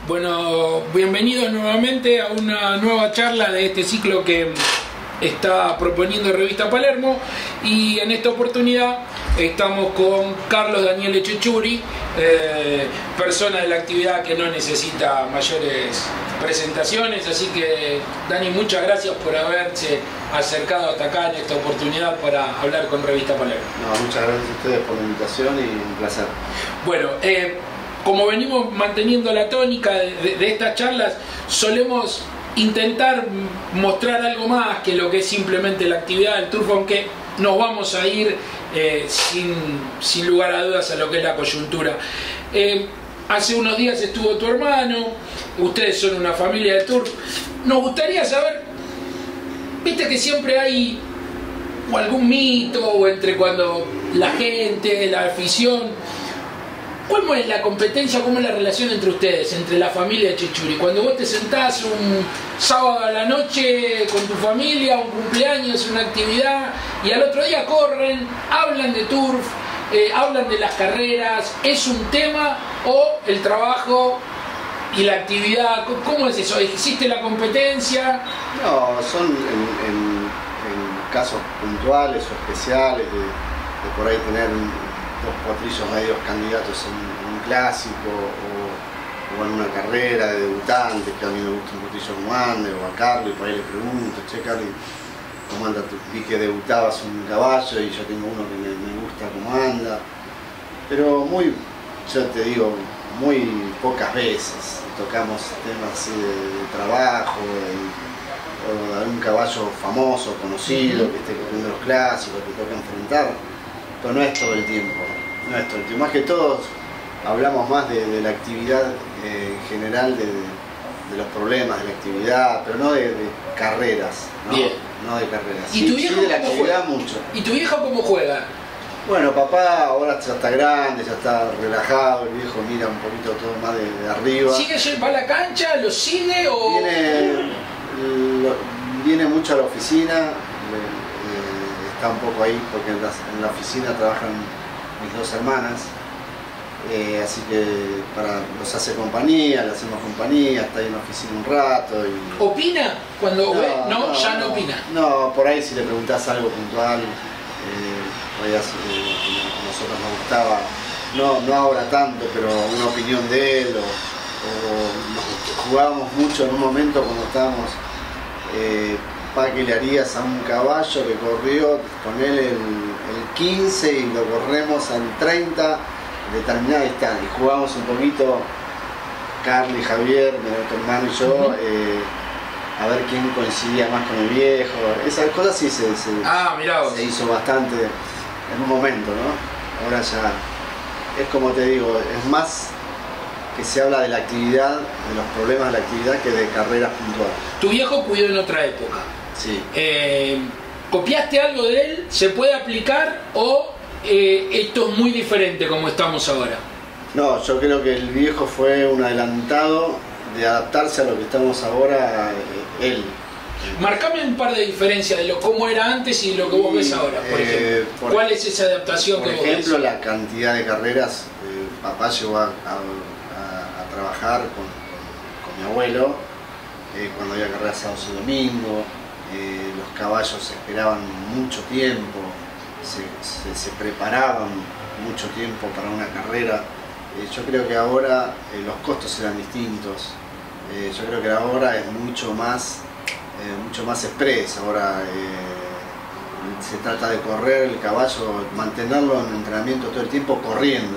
Bueno, bienvenidos nuevamente a una nueva charla de este ciclo que está proponiendo Revista Palermo, y en esta oportunidad estamos con Carlos Daniel Echechuri, persona de la actividad que no necesita mayores presentaciones, así que Dani, muchas gracias por haberse acercado hasta acá en esta oportunidad para hablar con Revista Palermo. No, muchas gracias a ustedes por la invitación y un placer. Bueno, como venimos manteniendo la tónica de estas charlas, solemos intentar mostrar algo más que lo que es simplemente la actividad del turf, aunque nos vamos a ir sin lugar a dudas a lo que es la coyuntura. Hace unos días estuvo tu hermano, ustedes son una familia de turf. Nos gustaría saber, viste que siempre hay o algún mito o entre cuando la gente, la afición. ¿Cómo es la competencia, cómo es la relación entre ustedes, entre la familia de Echechuri? Cuando vos te sentás un sábado a la noche con tu familia, un cumpleaños, una actividad, y al otro día corren, hablan de turf, hablan de las carreras, ¿es un tema o el trabajo y la actividad? ¿Cómo es eso? ¿Existe la competencia? No, son en casos puntuales o especiales de por ahí tener dos potrillos medios candidatos en un clásico o en una carrera de debutantes, que a mí me gusta un potrillo como anda, o a Carlos, y por ahí le pregunto, che Carlos, ¿cómo anda? Vi que debutabas un caballo y yo tengo uno que me gusta cómo anda, pero muy, yo te digo, muy pocas veces tocamos temas así de trabajo, o de algún caballo famoso, conocido, que esté corriendo los clásicos, que toca enfrentar. Pero no es todo el tiempo, no es todo el tiempo. Más que todo hablamos más de la actividad en general, de los problemas de la actividad, pero no de carreras, ¿no? Bien. No de carreras. ¿Y tu viejo sí de la cómo actividad juega? mucho. ¿Y tu viejo cómo juega? Bueno, papá ahora ya está grande, ya está relajado, el viejo mira un poquito todo más de arriba. ¿Va a la cancha? ¿Lo sigue o...? Viene mucho a la oficina. Está un poco ahí porque en la oficina trabajan mis dos hermanas, así que nos hace compañía, le hacemos compañía, está ahí en la oficina un rato. Y... ¿Opina cuando ve? No, ya no opina. No, por ahí si le preguntás algo puntual, por ahí a nosotros nos gustaba, no ahora tanto, pero una opinión de él, o jugábamos mucho en un momento cuando estábamos... ¿qué le harías a un caballo que corrió con él el 15 y lo corremos al 30 determinada distancia? Y jugamos un poquito, Carly, Javier, mi hermano y yo, a ver quién coincidía más con el viejo. Esas cosas sí se hizo bastante en un momento, ¿no? Ahora ya es como te digo, es más que se habla de la actividad, de los problemas de la actividad, que de carreras puntuales. Tu viejo cuidó en otra época. Sí. ¿Copiaste algo de él? ¿Se puede aplicar o esto es muy diferente como estamos ahora? No, yo creo que el viejo fue un adelantado de adaptarse a lo que estamos ahora, él. Marcame un par de diferencias de cómo era antes y lo que vos ves ahora, por ejemplo. ¿Cuál es esa adaptación que vos ves? Por ejemplo, la cantidad de carreras. Papá llegó a trabajar con mi abuelo cuando había carreras sábados y domingo. Los caballos esperaban mucho tiempo, se preparaban mucho tiempo para una carrera. Yo creo que ahora los costos eran distintos. Yo creo que ahora es mucho más express. Ahora se trata de correr el caballo, mantenerlo en entrenamiento todo el tiempo corriendo.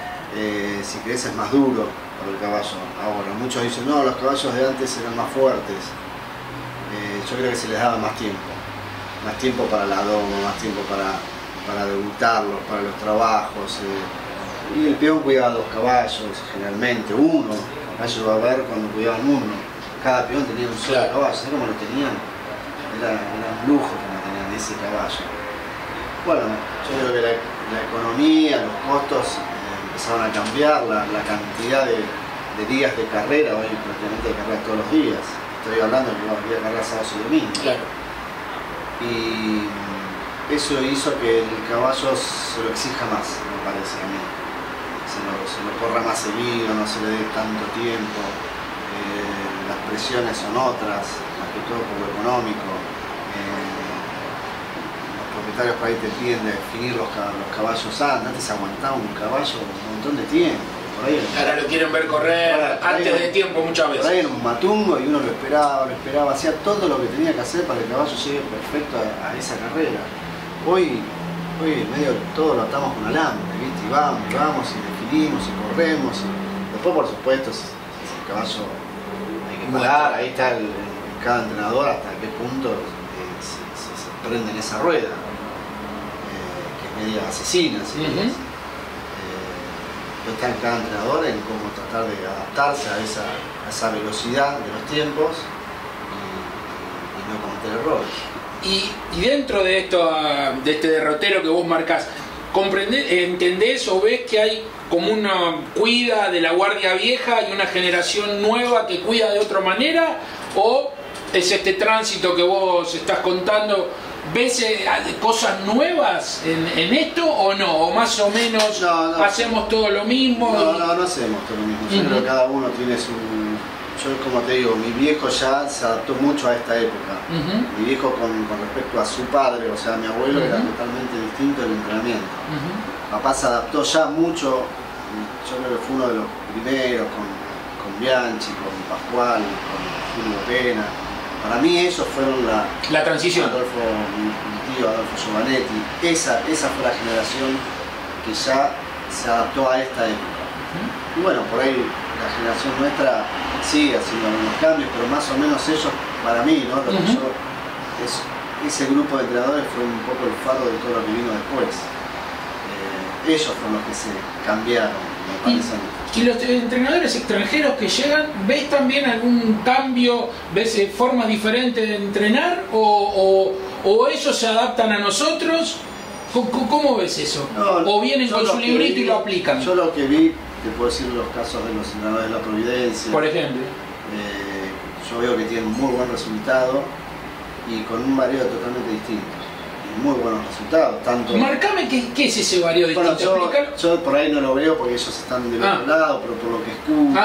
Si querés es más duro para el caballo ahora. Muchos dicen, no, los caballos de antes eran más fuertes. Yo creo que se les daba más tiempo para la doma, más tiempo para debutarlos, para los trabajos. Y el peón cuidaba dos caballos, generalmente uno. Acá yo iba a ver cuando cuidaban uno. Cada peón tenía un solo caballo, ¿sabes cómo lo tenían? Era un lujo que no tenían ese caballo. Bueno, yo creo que la economía, los costos empezaron a cambiar, la cantidad de días de carrera, hoy prácticamente hay carreras todos los días. Estoy hablando de que había carreras sábados y domingos. Claro. Y eso hizo que el caballo se lo exija más, me parece a mí. se lo corra más seguido, no se le dé tanto tiempo. Las presiones son otras, más que todo por lo económico. Los propietarios por ahí te piden definir los caballos antes aguantaba un caballo un montón de tiempo. Ahora lo quieren ver correr antes de tiempo muchas veces. Por ahí era un matungo y uno lo esperaba, hacía todo lo que tenía que hacer para que el caballo llegue perfecto a esa carrera. Hoy en medio todo lo atamos con alambre, ¿viste? Y vamos y definimos y corremos. Y después, por supuesto, si el caballo hay que parar, ahí está cada entrenador hasta qué punto se prende en esa rueda, que es media asesina. ¿Sí? Está en cada entrenador en cómo tratar de adaptarse a esa velocidad de los tiempos y no cometer errores. Y dentro de esto, de este derrotero que vos marcás, ¿entendés o ves que hay como una cuida de la guardia vieja y una generación nueva que cuida de otra manera? ¿O es este tránsito que vos estás contando? ¿Ves cosas nuevas en esto o no? ¿O más o menos no, hacemos todo lo mismo? No hacemos todo lo mismo. Yo creo que cada uno tiene su... Yo, como te digo, mi viejo ya se adaptó mucho a esta época. Mi viejo con respecto a su padre, o sea, mi abuelo, era totalmente distinto el entrenamiento. Papá se adaptó ya mucho, yo creo que fue uno de los primeros con Bianchi, con Pascual, con Julio Pena. Para mí ellos fueron la transición. Adolfo, mi tío Adolfo Giovanetti, esa fue la generación que ya se adaptó a esta época. Y bueno, por ahí la generación nuestra sigue haciendo algunos cambios, pero más o menos ellos, para mí, ¿no? Lo que ese grupo de entrenadores fue un poco el faro de todo lo que vino después. Ellos fueron los que se cambiaron, me parece. ¿Y los entrenadores extranjeros que llegan, ves también algún cambio, ves formas diferentes de entrenar o ellos se adaptan a nosotros? ¿Cómo ves eso? ¿O vienen con su librito y lo aplican? Yo lo que vi, te puedo decir los casos de los entrenadores de la Providencia. Por ejemplo. Yo veo que tienen muy buen resultado y con un mareo totalmente distinto. Muy buenos resultados. Marcame qué es ese varío distinto. Bueno, yo por ahí no lo veo porque ellos están del otro lado, pero por lo que escucho,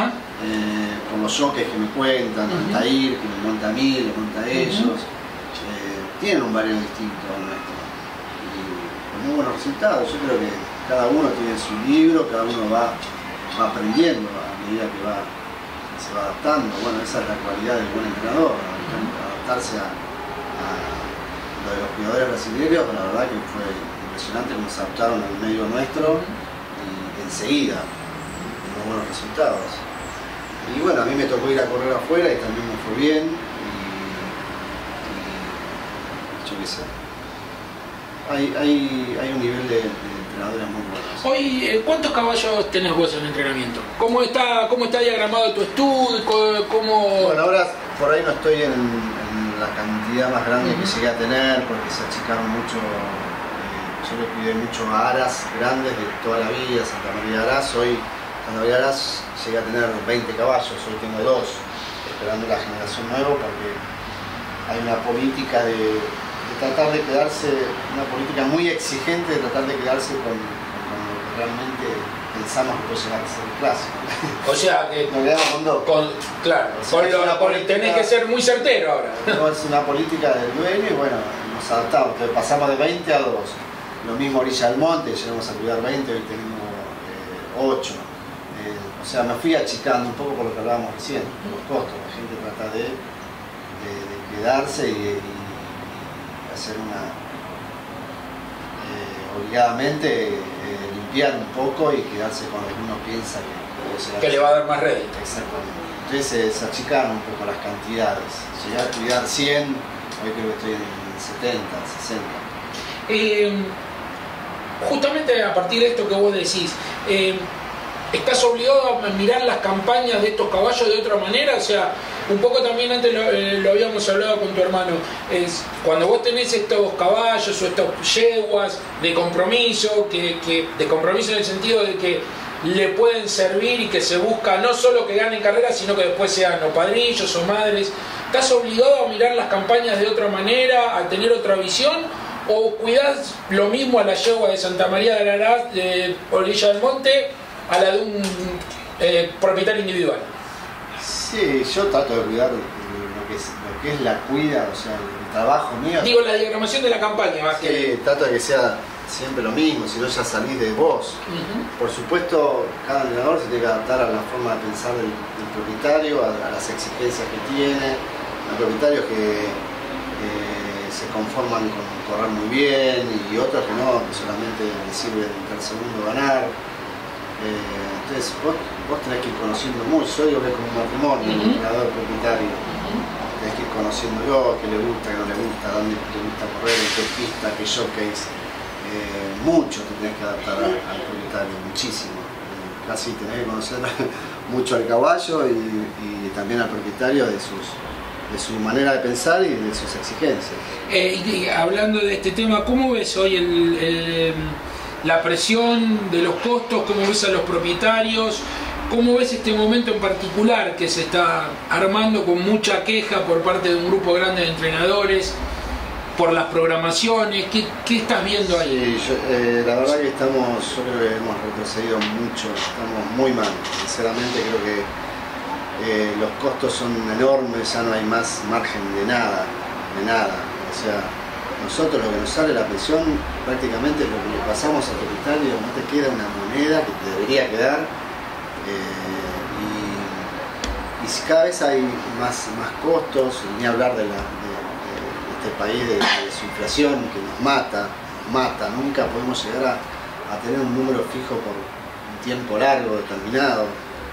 por los jockeys que me cuentan, Altair, que me monta a mí, lo monta a ellos, tienen un varío distinto al nuestro. Y con muy buenos resultados. Yo creo que cada uno tiene su libro, cada uno va aprendiendo a medida que se va adaptando. Bueno, esa es la cualidad del buen entrenador, adaptarse a lo de los cuidadores brasileños. La verdad que fue impresionante cómo se adaptaron al medio nuestro y enseguida, con buenos resultados. Y bueno, a mí me tocó ir a correr afuera y también me fue bien. Y yo qué sé. Hay un nivel de entrenadores muy buenos. Hoy, ¿cuántos caballos tenés vos en entrenamiento? ¿Cómo está diagramado tu estudio? Bueno, ahora por ahí no estoy en la cantidad más grande que llegué a tener porque se achicaron mucho. Yo le cuidé mucho a aras grandes de toda la vida, Santa María de Aras. Hoy Santa María de Aras llegué a tener 20 caballos, hoy tengo 2, esperando la generación nueva porque hay una política de tratar de quedarse, una política muy exigente de tratar de quedarse con lo que realmente pensamos que puede llegar a ser el clásico. O sea que nos quedamos con 2. Claro, o sea, tenés que ser muy certero ahora. No, es una política del dueño y bueno, nos adaptamos, entonces pasamos de 20 a 2. Lo mismo Orilla del Monte, llegamos a cuidar 20, hoy tenemos 8. O sea, me fui achicando un poco por lo que hablábamos recién, por los costos. La gente trata de quedarse y hacer obligadamente limpiar un poco y quedarse con lo que uno piensa que le va a dar más rédito. Exactamente. Entonces se achicaron un poco las cantidades. Llegué a cuidar 100, hoy creo que estoy en 70, 60. Justamente a partir de esto que vos decís, ¿estás obligado a mirar las campañas de estos caballos de otra manera? O sea, un poco también antes lo habíamos hablado con tu hermano, es cuando vos tenés estos caballos o estos yeguas de compromiso, de compromiso en el sentido de que le pueden servir y que se busca no solo que ganen carreras, sino que después sean o padrillos o madres, ¿estás obligado a mirar las campañas de otra manera, a tener otra visión? o cuidás lo mismo a la yegua de Santa María de Larás, de Orilla del Monte, a la de un propietario individual? Sí, yo trato de cuidar lo que es la cuida, o sea, el trabajo mío. Digo, la diagramación de la campaña más Sí, que... trato de que sea siempre lo mismo, si no ya salís de vos. Por supuesto, cada entrenador se tiene que adaptar a la forma de pensar del propietario, a las exigencias que tiene. Hay propietarios que se conforman con correr muy bien y otros que no, que solamente les sirve el segundo ganar. Entonces vos tenés que ir conociendo mucho. Yo digo que es como un matrimonio, un entrenador propietario. Tenés que ir conociéndolo, qué le gusta, qué no le gusta, dónde te gusta correr, en qué pista, qué jockeys. Mucho te tenés que adaptar al propietario, muchísimo. Casi tenés que conocer mucho al caballo y también al propietario de su manera de pensar y de sus exigencias. Y hablando de este tema, ¿cómo ves hoy la presión de los costos? ¿Cómo ves a los propietarios? ¿Cómo ves este momento en particular que se está armando con mucha queja por parte de un grupo grande de entrenadores por las programaciones? ¿Qué estás viendo ahí? Sí, la verdad que yo creo que hemos retrocedido mucho, estamos muy mal. Sinceramente creo que los costos son enormes, ya no hay más margen de nada. O sea, nosotros lo que nos sale la pensión, prácticamente lo que le pasamos al propietario, no te queda una moneda que te debería quedar. Y si cada vez hay más costos, ni hablar de este país, de su inflación que nos mata, nunca podemos llegar a tener un número fijo por un tiempo largo, determinado.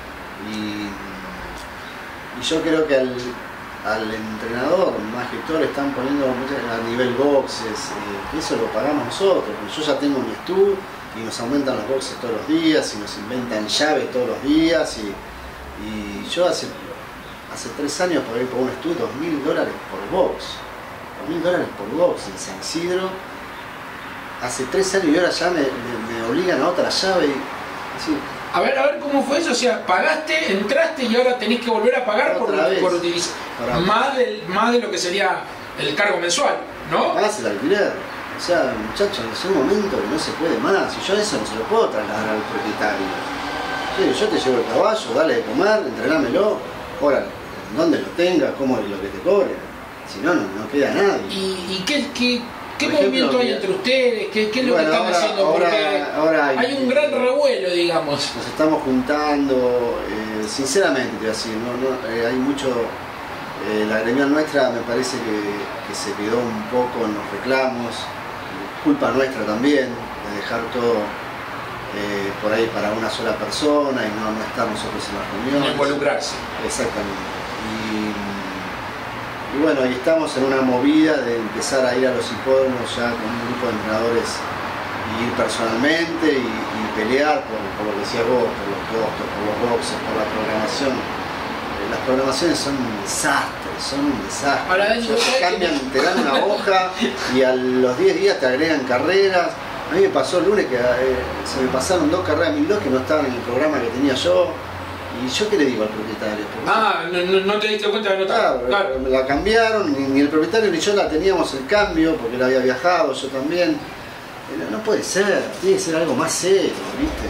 Y yo creo que al entrenador, más que todo, le están poniendo a nivel boxes, que eso lo pagamos nosotros, porque yo ya tengo mi estudio y nos aumentan los boxes todos los días y nos inventan llaves todos los días y yo hace 3 años por un estudio $2.000 por box. $2.000 por box en San Isidro. Hace 3 años y ahora ya me obligan a otra llave y así. A ver cómo fue eso, o sea, pagaste, entraste y ahora tenés que volver a pagar por utilizar más de lo que sería el cargo mensual, ¿no? Más el alquiler. O sea, muchachos, es un momento que no se puede más y yo eso no se lo puedo trasladar al propietario. Sí, yo te llevo el caballo, dale de comer, entrenámelo, ahora, ¿dónde lo tengas? ¿Cómo es lo que te cobre? Si no, no queda nadie. ¿Y qué movimiento hay entre ustedes? ¿Qué es lo que están haciendo? Ahora hay un gran revuelo, digamos. Nos estamos juntando, sinceramente te voy a decir, hay mucho. La gremial nuestra me parece que se quedó un poco en los reclamos, culpa nuestra también, de dejar todo por ahí para una sola persona y no estar nosotros en las reuniones. No involucrarse. Exactamente. Y bueno, y estamos en una movida de empezar a ir a los hipódromos ya con un grupo de entrenadores y ir personalmente y pelear por lo que decías vos, por los costos, por los boxes, por la programación. Las programaciones son un desastre, Ahora, te dan una hoja y a los 10 días te agregan carreras. A mí me pasó el lunes que se me pasaron 2 carreras 1002 que no estaban en el programa que tenía yo. ¿Y yo qué le digo al propietario? No te diste cuenta de no estar. Claro. Me la cambiaron, ni el propietario ni yo la teníamos el cambio, porque él había viajado, yo también. No puede ser, tiene que ser algo más serio, ¿viste?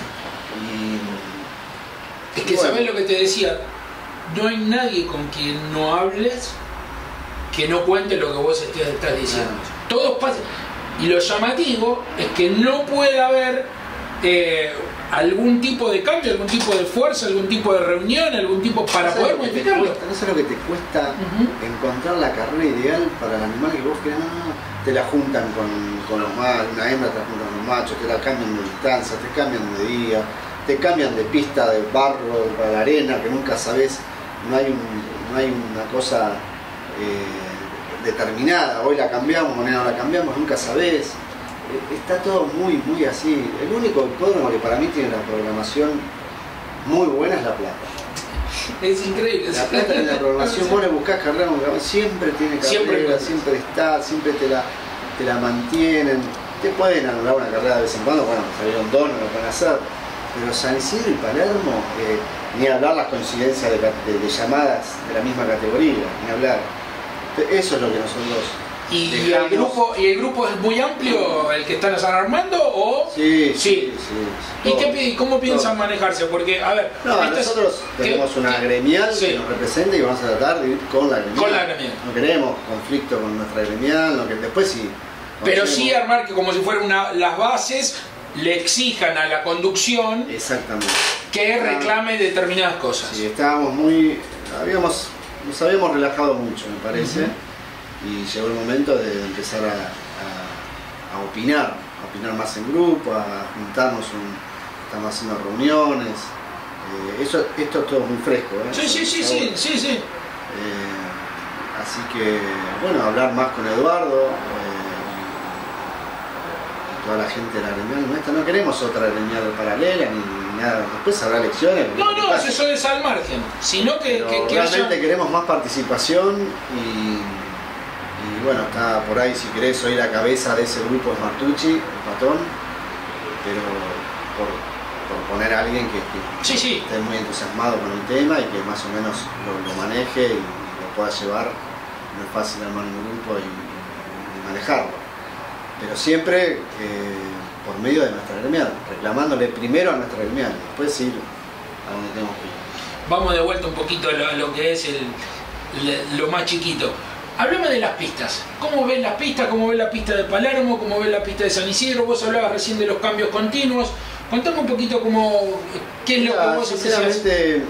Es que bueno, ¿sabés lo que te decía? No hay nadie con quien no hables que no cuente lo que vos estás diciendo. Todos pasan. Y lo llamativo es que no puede haber algún tipo de cambio, algún tipo de fuerza, algún tipo de reunión, algún tipo para poder modificarlo. No sé lo que te cuesta encontrar la carrera ideal para el animal que vos querés. Te la juntan con los machos, una hembra te la juntan con los machos, te la cambian de distancia, te cambian de día, te cambian de pista, de barro, para la arena, que nunca sabés, no hay una cosa determinada, hoy la cambiamos, mañana la cambiamos, nunca sabés. Está todo muy así. El único hipódromo que para mí tiene la programación muy buena es La Plata. Es increíble. La Plata tiene la programación, vos le buscás carrera, siempre tiene carrera, siempre está, siempre te la mantienen. Te pueden anular una carrera de vez en cuando, bueno, salieron 2, no lo pueden hacer. Pero San Isidro y Palermo, ni hablar las coincidencias de llamadas de la misma categoría, ni hablar. Eso es lo que nosotros ¿Y el grupo es muy amplio, el que están armando? ¿O? Sí. ¿Y cómo piensan manejarse? Porque, a ver... No, nosotros tenemos una gremial que nos representa y vamos a tratar de ir con la gremial. No queremos conflicto con nuestra gremial, después sí. Pero sí armar que como si fueran las bases le exijan a la conducción que reclame determinadas cosas. Sí, estábamos nos habíamos relajado mucho, me parece, y llegó el momento de empezar a opinar más en grupo, a juntarnos, estamos haciendo reuniones, esto es todo muy fresco. Sí. Así que, bueno, hablar más con Eduardo, toda la gente de la gremial nuestra. No queremos otra gremial paralela ni nada. Después habrá elecciones. No, eso es al margen. Sino que realmente queremos más participación y bueno, está por ahí, si querés, hoy la cabeza de ese grupo es Martucci, el patón, pero por poner a alguien que esté muy entusiasmado con el tema y que más o menos lo maneje y lo pueda llevar. No es fácil armar un grupo y manejarlo. Pero siempre por medio de nuestra gremial, reclamándole primero a nuestra gremial, después ir a donde tenemos que ir. Vamos de vuelta un poquito a lo que es lo más chiquito. Háblame de las pistas. ¿Cómo ves las pistas? ¿Cómo ves la pista de Palermo? ¿Cómo ves la pista de San Isidro? Vos hablabas recién de los cambios continuos. Contame un poquito qué es lo que vos sinceramente,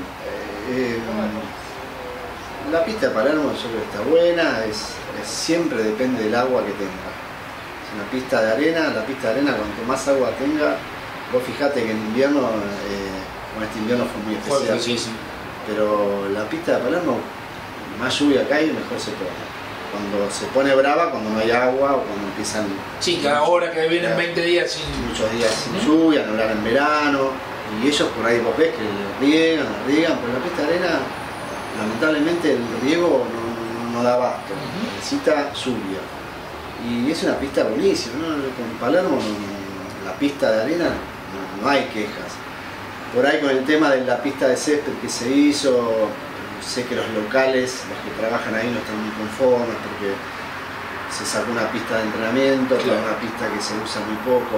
la pista de Palermo yo creo que está buena, siempre depende del agua que tenga. Una pista de arena, cuanto más agua tenga, vos fijate que en invierno, este invierno fue muy especial, pero la pista de Palermo, más lluvia cae, mejor se pone. Cuando se pone brava, cuando no hay agua o cuando empiezan... Sí, que ahora que vienen 20 días muchos días sin lluvia, no hablar en verano, y ellos por ahí vos ves que riegan, pero la pista de arena, lamentablemente el riego no da abasto, necesita lluvia. Y es una pista buenísima, ¿no? Con Palermo, la pista de arena, no hay quejas. Por ahí con el tema de la pista de césped que se hizo, sé que los locales, los que trabajan ahí no están muy conformes porque se sacó una pista de entrenamiento, una pista que se usa muy poco.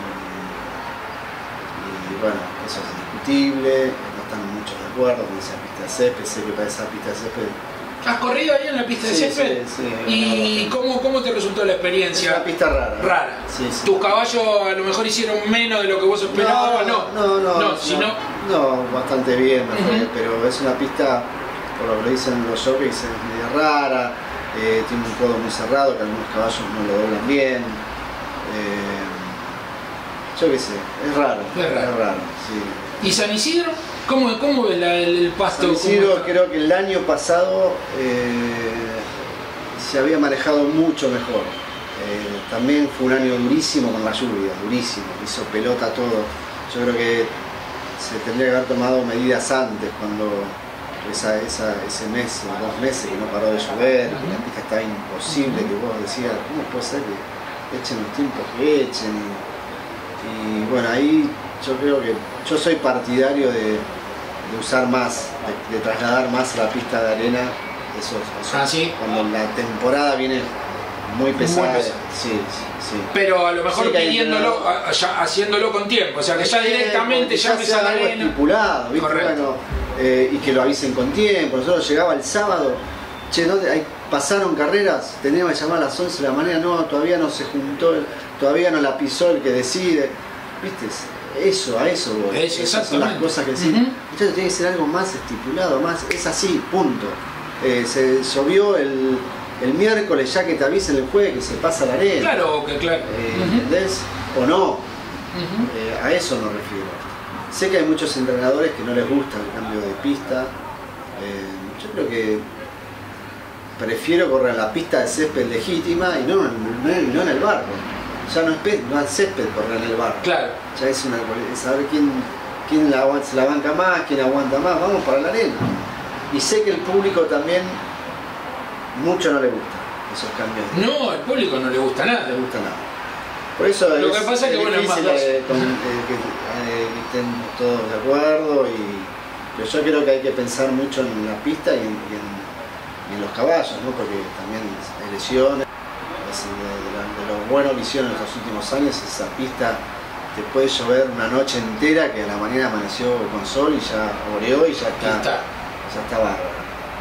Y bueno, eso es indiscutible, no están muchos de acuerdo con esa pista de césped, sé que para esa pista de césped... ¿Has corrido ahí en la pista de césped? Sí. ¿Y cómo te resultó la experiencia? Es una pista rara. Sí. ¿Tus caballos a lo mejor hicieron menos de lo que vos esperabas? No, bastante bien, pero es una pista, por lo que dicen los jockeys, es medio rara, tiene un codo muy cerrado, que algunos caballos no lo doblan bien. Yo qué sé, es raro. Sí. ¿Y San Isidro? ¿Cómo ves el pasto? San Isidro creo que el año pasado se había manejado mucho mejor. También fue un año durísimo con la lluvia, durísimo, hizo pelota todo. Yo creo que se tendría que haber tomado medidas antes, cuando ese mes o 2 meses que no paró de llover, que la pista estaba imposible, que vos decías, ¿cómo puede ser que echen los tiempos que echen? Y bueno, ahí yo creo que yo soy partidario de usar más, de trasladar más la pista de arena, cuando la temporada viene muy pesada. Sí. Pero a lo mejor pidiéndolo, haciéndolo con tiempo, o sea que ya directamente ya sea algo arena estipulado, ¿viste? Bueno, y que lo avisen con tiempo. Nosotros llegaba el sábado, pasaron carreras, teníamos que llamar a las 11 de la mañana, no, todavía no se juntó, todavía no la pisó el que decide, ¿viste? A eso voy. Esas son las cosas que decís. Entonces tiene que ser algo más estipulado, es así, punto. Se llovió el miércoles, ya que te avisen el jueves que se pasa la arena. Claro. ¿Entendés? O no. A eso me refiero. Sé que hay muchos entrenadores que no les gusta el cambio de pista. Yo creo que prefiero correr en la pista de césped legítima y no en el barro. Ya no es césped correr en el barro. Claro. Ya es saber quién se la banca más, quién aguanta más. Vamos para la arena. Y sé que el público también mucho no le gusta esos cambios. No, al público no le gusta nada. Por eso lo que pasa es que bueno, difícil que estén todos de acuerdo, pero yo creo que hay que pensar mucho en la pista y en los caballos, ¿no? Porque también hay lesiones. de lo bueno que hicieron en los últimos años. Esa pista te puede llover una noche entera que a la mañana amaneció con sol y ya oreó y ya está bárbaro.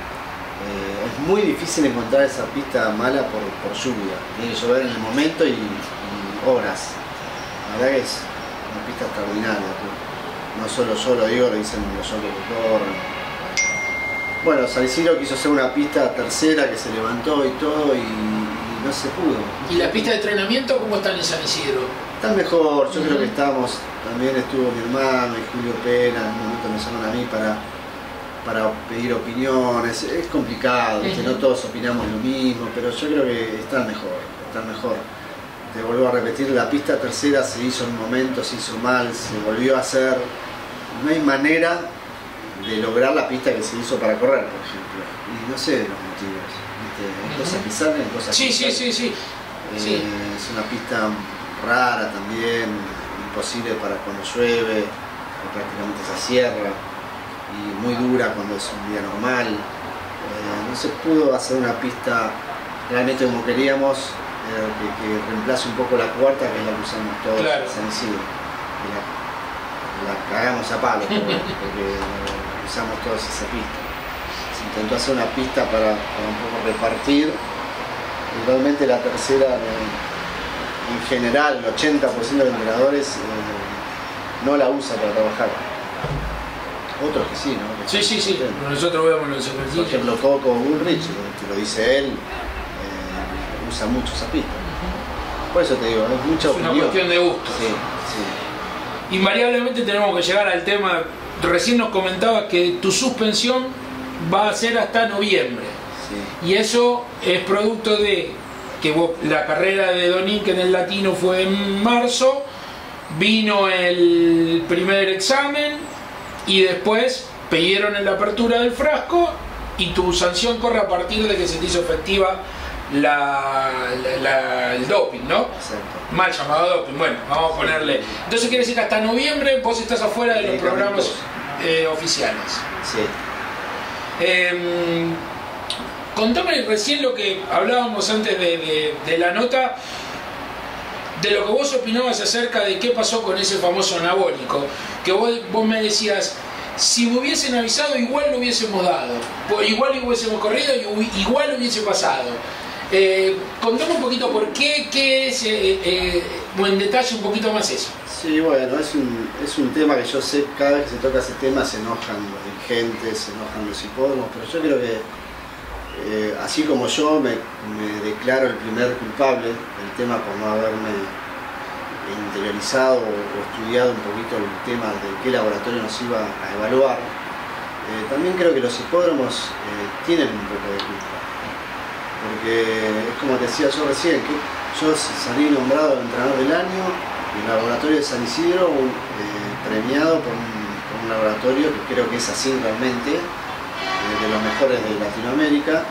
Es muy difícil encontrar esa pista mala por lluvia. Tiene que llover en el momento y horas. La verdad que es una pista extraordinaria. No solo yo lo digo, lo dicen los que corren. Bueno, San Isidro quiso hacer una pista tercera que se levantó y todo y no se pudo. ¿Y la pista de entrenamiento cómo están en San Isidro? Están mejor, yo creo que estamos, también estuvo mi hermano y Julio Pena, en un momento me llaman a mí para pedir opiniones. Es complicado, no todos opinamos lo mismo, pero yo creo que están mejor. Te vuelvo a repetir, la pista tercera se hizo en un momento, se hizo mal, se volvió a hacer. No hay manera de lograr la pista que se hizo para correr, por ejemplo. Y no sé los motivos. Hay cosas bizarras, hay cosas Sí. Es una pista rara también, imposible para cuando llueve, prácticamente se cierra, y muy dura cuando es un día normal. No se pudo hacer una pista realmente como queríamos, que reemplace un poco la cuarta, que es la que usamos todos en San Isidro. La cagamos a palo porque usamos todos esa pista. Se intentó hacer una pista para un poco repartir, y realmente la tercera, en general, el 80% de los entrenadores no la usa para trabajar. Otros que sí, ¿no? Que sí. Nosotros vemos los ejercicios. Por ejemplo, Coco Bullrich, te lo dice él, usa mucho esa pista. Por eso te digo, es mucha opinión. Una cuestión de gusto. Sí. Invariablemente tenemos que llegar al tema. Recién nos comentabas que tu suspensión va a ser hasta noviembre. Sí. Y eso es producto de que la carrera de Donin, que en el latino fue en marzo, vino el primer examen y después pidieron en la apertura del frasco, y tu sanción corre a partir de que se te hizo efectiva el doping, ¿no? Exacto. Mal llamado doping. Bueno, vamos a ponerle. Entonces quiere decir que hasta noviembre vos estás afuera de los programas oficiales. Sí. Contame recién lo que hablábamos antes de la nota, de lo que vos opinabas acerca de qué pasó con ese famoso anabólico, que vos me decías, si me hubiesen avisado igual lo hubiésemos dado, igual lo hubiésemos corrido, igual lo hubiese pasado. Contame un poquito por qué es, o en detalle un poquito más eso. Sí, bueno, es un tema que yo sé, cada vez que se toca ese tema se enojan los dirigentes, se enojan los hipódromos, pero yo creo que así como yo me declaro el primer culpable del tema por no haberme interiorizado o estudiado un poquito el tema de qué laboratorio nos iba a evaluar, también creo que los hipódromos tienen un poco de culpa, porque es como te decía yo recién, que yo salí nombrado entrenador del año y el laboratorio de San Isidro premiado por un laboratorio que creo que es así realmente, de los mejores de Latinoamérica,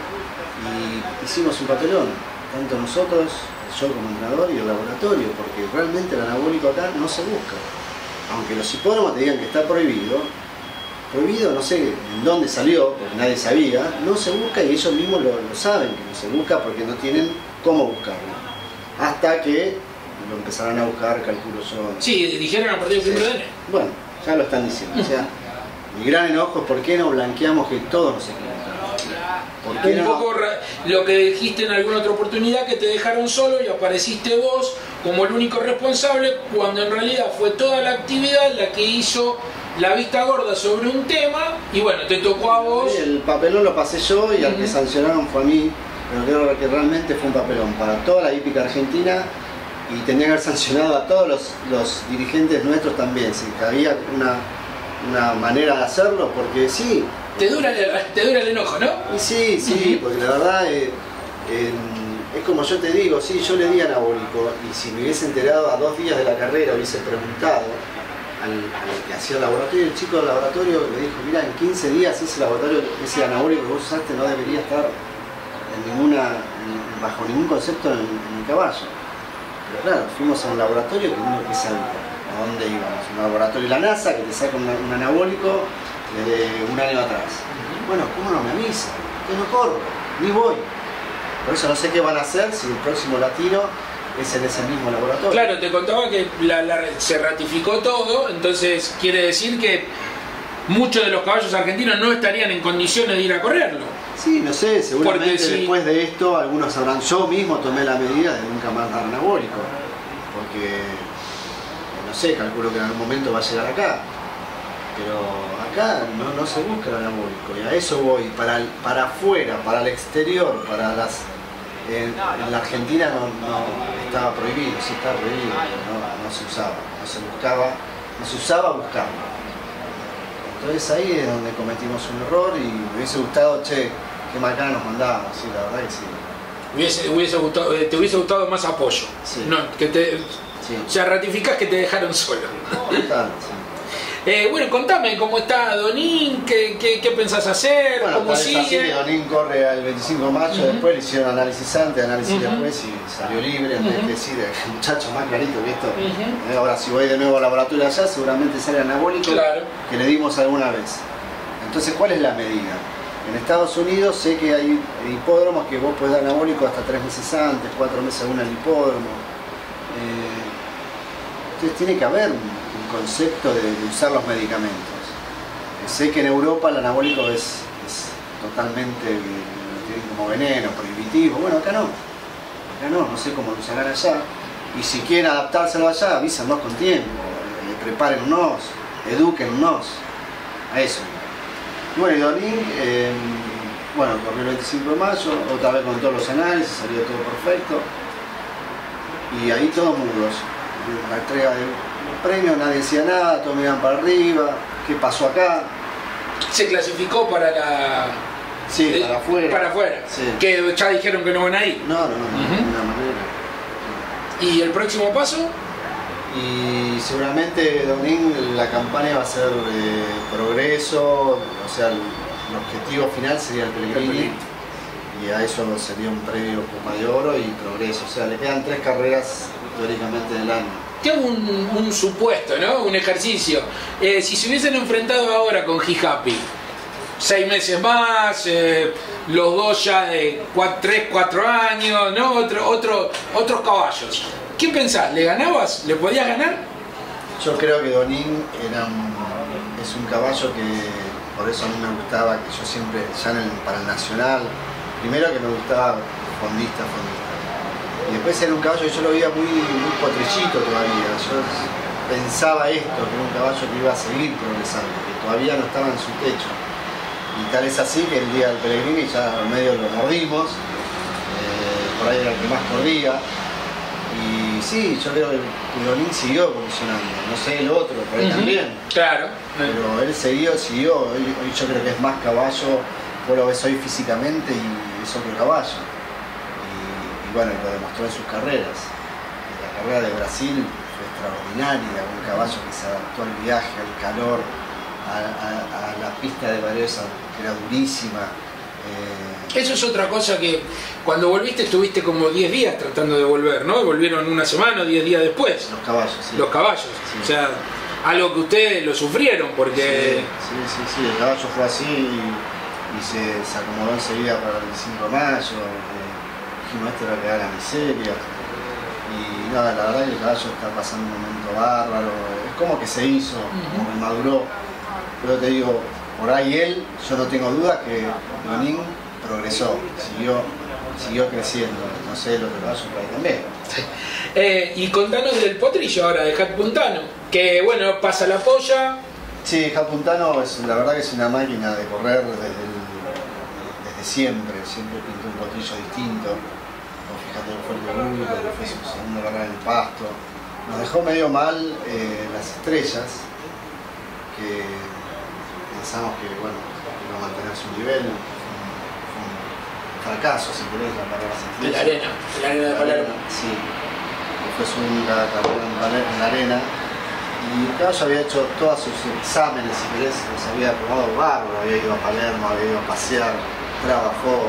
y hicimos un papelón, tanto nosotros, yo como entrenador y el laboratorio, porque realmente el anabólico acá no se busca. Aunque los hipódromos te digan que está prohibido, no sé en dónde salió, porque nadie sabía, no se busca, y ellos mismos lo saben que no se busca porque no tienen cómo buscarlo. Hasta que lo empezarán a buscar, calculo yo. Sí, dijeron a partir del 1 de enero. Bueno, ya lo están diciendo. O sea, mi gran enojo es por qué no blanqueamos que todos nos equivocamos. Un poco lo que dijiste en alguna otra oportunidad, que te dejaron solo y apareciste vos como el único responsable, cuando en realidad fue toda la actividad la que hizo la vista gorda sobre un tema, y bueno, te tocó a vos. El papelón lo pasé yo y al que sancionaron fue a mí, pero creo que realmente fue un papelón para toda la hípica argentina, y tendría que haber sancionado a todos los dirigentes nuestros también, si había una manera de hacerlo, porque sí. Te dura el enojo, ¿no? Y sí, porque la verdad es como yo te digo, sí, yo le di anabólico, y si me hubiese enterado a 2 días de la carrera, hubiese preguntado al que hacía el laboratorio, el chico del laboratorio le dijo, mira, en 15 días ese anabólico que vos usaste no debería estar bajo ningún concepto en mi caballo. Pero claro, fuimos a un laboratorio que uno que sabía a dónde íbamos, un laboratorio de la NASA que te saca un anabólico de un año atrás. Bueno, ¿cómo no me avisa? Que no corro, ni voy. Por eso no sé qué van a hacer si el próximo latino es en ese mismo laboratorio. Claro, te contaba que se ratificó todo, entonces quiere decir que muchos de los caballos argentinos no estarían en condiciones de ir a correrlo. Sí, no sé, seguramente Porque después de esto algunos sabrán. Yo mismo tomé la medida de nunca más dar anabólico, porque no sé, calculo que en algún momento va a llegar acá. Pero acá no se busca el anabólico, y a eso voy, para afuera, para el exterior, para las... En la Argentina no estaba prohibido, sí estaba prohibido, no se usaba, no se buscaba, no se usaba buscarlo. Entonces ahí es donde cometimos un error y me hubiese gustado, che, qué macana nos mandaba, sí, la verdad que sí. Te hubiese gustado más apoyo. Sí. No, que te, Sí. o sea, ratificás que te dejaron solo. Total, sí. Bueno, contame cómo está Donín, qué pensás hacer, Bueno, cómo tal vez así que sigue. Donín corre el 25 de mayo, después le hicieron análisis antes, análisis después y salió libre, antes de decir, muchacho, más clarito que esto. Ahora si voy de nuevo al laboratorio allá, seguramente sale anabólico, Claro. que le dimos alguna vez. Entonces, ¿cuál es la medida? En Estados Unidos sé que hay hipódromos que vos podés dar anabólico hasta 3 meses antes, 4 meses según el hipódromo. Entonces tiene que haber un concepto de usar los medicamentos. Sé que en Europa el anabólico es totalmente, tienen como veneno, prohibitivo. Bueno, acá no sé cómo lo usarán allá. Y si quieren adaptárselo allá, avísanos con tiempo, prepárennos, edúquennos, a eso. Bueno, y Donín, bueno, corrió el 25 de mayo, otra vez con todos los análisis, salió todo perfecto. Y ahí todos mudos. La entrega del premio, nadie decía nada, todos miraban para arriba, ¿qué pasó acá? Se clasificó para la... Sí, para afuera. Para afuera. Sí. Que ya dijeron que no van a ir. No, de ninguna manera. ¿Y el próximo paso? Y seguramente, Donín, la campaña va a ser progreso, o sea, el objetivo final sería el Pellegrini. Y a eso sería un premio Puma de Oro y progreso. O sea, le quedan 3 carreras teóricamente del año. Te hago un supuesto, ¿no? Un ejercicio. Si se hubiesen enfrentado ahora con He Happy, 6 meses más, los dos ya de 3, 4 años, ¿no? Otros caballos. ¿Qué pensás? ¿Le ganabas? ¿Le podías ganar? Yo creo que Donín es un caballo que, por eso a mí me gustaba, que yo siempre, ya para el Nacional, primero que me gustaba fondista. Y después era un caballo que yo lo veía muy potrillito todavía. Yo pensaba esto, que era un caballo que iba a seguir progresando, que todavía no estaba en su techo. Y tal es así que el día del Pellegrini ya al medio lo mordimos, por ahí era el que más corría. Y sí, yo creo que Donín siguió evolucionando, no sé el otro, por ahí también. Claro. Pero él siguió, hoy yo creo que es más caballo, vos lo ves hoy físicamente y es otro caballo. Y bueno, lo demostró en sus carreras. La carrera de Brasil fue extraordinaria, un caballo que se adaptó al viaje, al calor, a la pista de Varese, que era durísima. Eso es otra cosa que cuando volviste estuviste como 10 días tratando de volver, ¿no? Volvieron una semana o 10 días después. Los caballos, sí. Los caballos. Sí. O sea, algo que ustedes lo sufrieron porque... Sí, el caballo fue así y se acomodó enseguida para el 25 de mayo. Dijimos, esto era que da la miseria. Y nada, la verdad que el caballo está pasando un momento bárbaro. Es como que se hizo, como que maduró. Pero te digo, por ahí yo no tengo duda que Donín progresó, siguió creciendo. No sé, los caballos por ahí también. Y contanos del potrillo ahora, de Hat Puntano, que bueno, pasa la polla. Sí, Hat Puntano la verdad que es una máquina de correr desde siempre pintó un potrillo distinto. Fíjate que fue el debut, que fue su segunda carrera en el pasto. Nos dejó medio mal las estrellas, que pensamos que bueno, iba a mantener su nivel. Fue un fracaso, si querés, la carrera de las estrellas. En la arena de Palermo. Sí, fue su única carrera en la arena. Y el caballo había hecho todos sus exámenes, si querés, los había probado bárbaro, había ido a Palermo, había ido a pasear, trabajó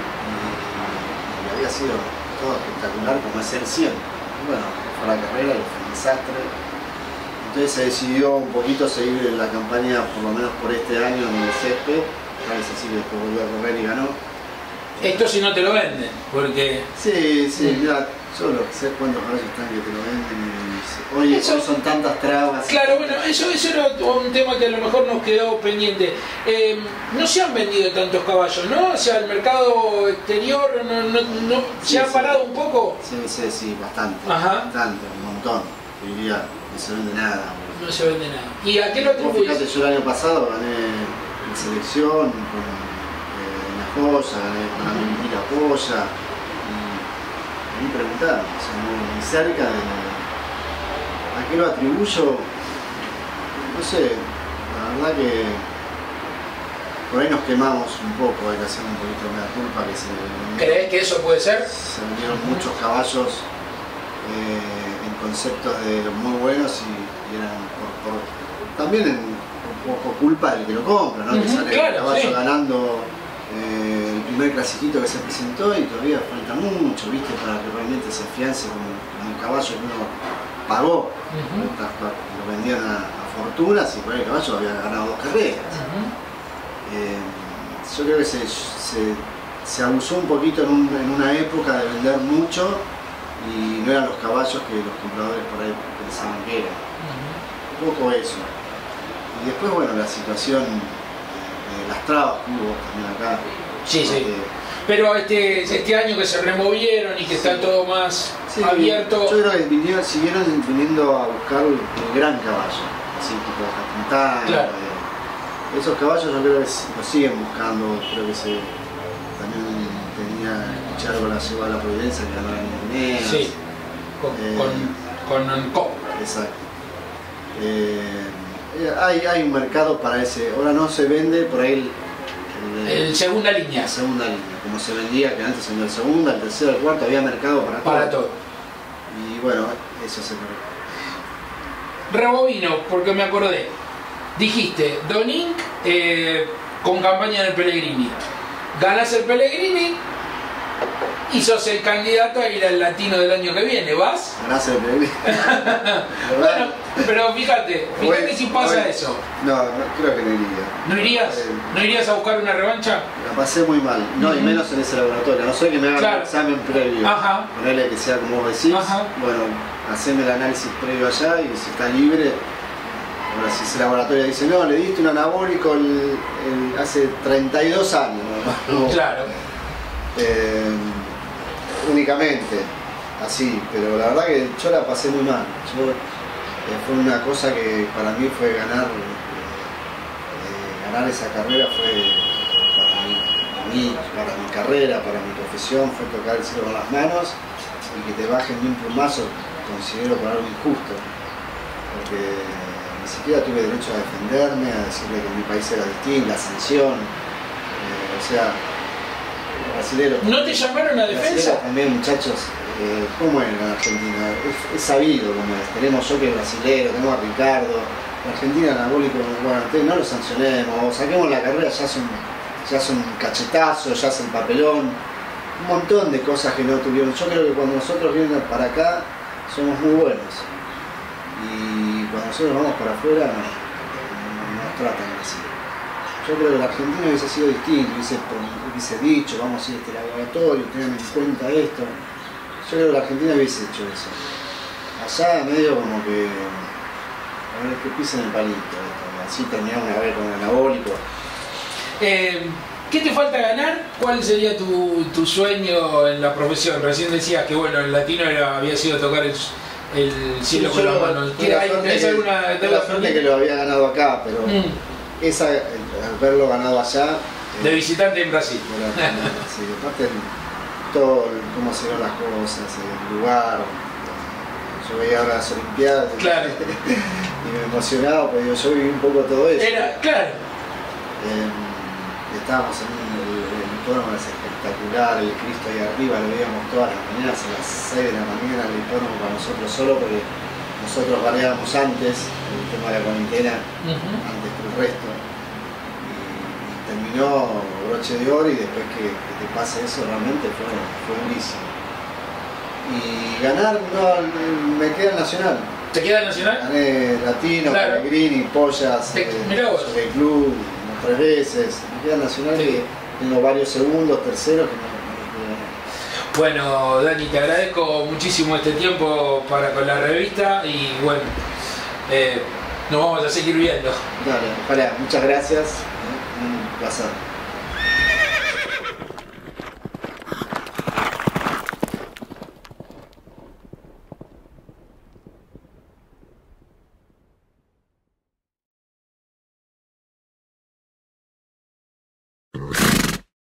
y había sido todo espectacular como es él siempre. Y bueno, fue la carrera y fue un desastre. Entonces se decidió un poquito seguir la campaña, por lo menos por este año, en el césped. Tal vez así que después volvió a correr y ganó. Esto si no te lo venden, porque... Sí, mira, yo lo sé cuántos caballos están que te lo venden. Hoy son tantas trabas. Claro, bueno, eso era un tema que a lo mejor nos quedó pendiente. No se han vendido tantos caballos, ¿no? O sea, el mercado exterior ¿se ha parado un poco? Sí, bastante. Ajá. Bastante, un montón. Diría, no se vende nada. No se vende nada. ¿Y a qué lo atribuís? Fíjate, yo el año pasado gané en selección con la joya, gané con la mentira joya. Y me preguntaron, o sea, muy cerca de... ¿A qué lo atribuyo? No sé, la verdad que por ahí nos quemamos un poco, hay que hacer un poquito de la culpa que se vendieron. ¿Crees que eso puede ser? Se vendieron muchos caballos en conceptos de muy buenos y eran también un poco culpa del que lo compra, ¿no? Que sale claro, el caballo sí. ganando el primer clasiquito que se presentó y todavía falta mucho, ¿viste? Para que realmente se afiance como un caballo que uno pagó. Lo vendían a fortunas y por ahí el caballo había ganado 2 carreras. Yo creo que se abusó un poquito en una época de vender mucho y no eran los caballos que los compradores por ahí pensaban que eran. Un poco eso. Y después, bueno, la situación de las trabas que hubo también acá. Sí. Pero este año que se removieron y que está todo más abierto... Yo creo que siguieron viniendo a buscar el gran caballo, así tipo Jatintán. Claro. Esos caballos yo creo que lo siguen buscando, creo que también escuché algo la Lleva a la Providencia que ganó en Indonesia. Sí, con Ancó. Exacto. Hay un mercado para ese, ahora no se vende por ahí el segunda línea. La segunda línea, como se vendía, que antes se vendía el segundo, el tercero, el cuarto, había mercado para todo. Y bueno, eso se Rebobino, porque me acordé. Dijiste, Don Inc. Con campaña del Pellegrini. Ganas el Pellegrini y sos el candidato a ir al latino del año que viene, ¿vas? Ganás el Pellegrini. Bueno, pero fíjate si pasa eso. No, creo que no iría. ¿No irías? ¿No irías a buscar una revancha? La pasé muy mal, no, y menos en ese laboratorio. A no ser que me hagan un examen previo. Ajá. Ponerle que sea como vos decís. Ajá. Bueno, haceme el análisis previo allá y si está libre. Ahora, si ese laboratorio dice, no, le diste un anabólico hace 32 años. ¿no? Claro. Únicamente, así, pero la verdad que yo la pasé muy mal. Fue una cosa que para mí fue ganar esa carrera fue para mi carrera, para mi profesión, fue tocar el cielo con las manos y que te bajen de un plumazo, considero por algo injusto, porque ni siquiera tuve derecho a defenderme, a decirle que mi país era distinto, la sanción, o sea, brasileros. ¿No te llamaron a defensa? También, muchachos, ¿cómo es en Argentina? Es sabido cómo es. Tenemos yo que es brasilero, tenemos a Ricardo. En Argentina, anabólico, bueno, no lo sancionemos, saquemos la carrera, ya es un cachetazo, ya es el papelón. Un montón de cosas que no tuvieron. Yo creo que cuando nosotros vienen para acá, somos muy buenos. Y cuando nosotros vamos para afuera, nos tratan así. Yo creo que la Argentina hubiese sido distinto, hubiese dicho, vamos a ir a este laboratorio, tengan en cuenta esto. Yo creo que la Argentina hubiese hecho eso. Allá medio como que, a ver, que pisen el palito, así terminamos una vez con el anabólico. ¿Qué te falta ganar? ¿Cuál sería tu sueño en la profesión? Recién decías que bueno, el latino había sido tocar el cielo con las manos. ¿Tenés alguna deuda suerte que lo había ganado acá, pero esa, al verlo ganado allá... de visitante en Brasil. Sí, aparte todo cómo se ven las cosas, el lugar. Yo veía ahora las Olimpiadas claro. Y me emocionaba porque yo viví un poco todo eso. Claro. Estábamos en el hipódromo, es espectacular, el Cristo ahí arriba, lo veíamos todas las mañanas a las 6 de la mañana, el hipódromo para nosotros solo, porque nosotros variábamos antes el tema de la cuarentena, antes que el resto. Y terminó broche de oro y después que te pase eso realmente fue durísimo. Y ganar, no, me queda el Nacional. ¿Te queda el Nacional? Gané Latino, Pellegrini, Pollas, mirá vos. el club, 3 veces. Me queda el Nacional tengo varios segundos, terceros que no. Bueno, Dani, te agradezco muchísimo este tiempo con la revista y bueno, nos vamos a seguir viendo. Dale, ojalá, muchas gracias, un placer.